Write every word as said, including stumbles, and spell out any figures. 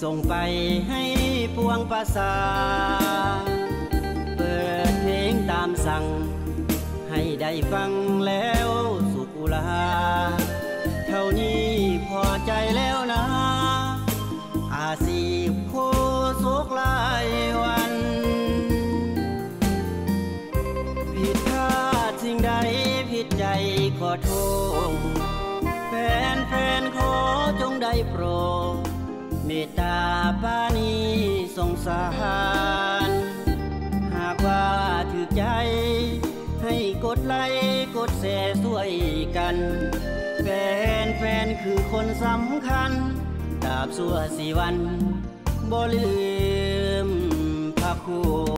ส่งไปให้ปวงประสาเปิดเพลงตามสั่งให้ได้ฟังแล้วสุกุลาเท่านี้พอใจแล้วนะอาสีโคโศกหลายวันผิดพลาดสิ่งใดผิดใจขอโทษแฟนแฟนขอจงได้โปรดเมตตาปานีสงสารหากว่าถือใจให้กดไลค์กดแชร์ช่วยกันแฟนแฟนคือคนสำคัญตราบชั่วสี่วันบ่ลืม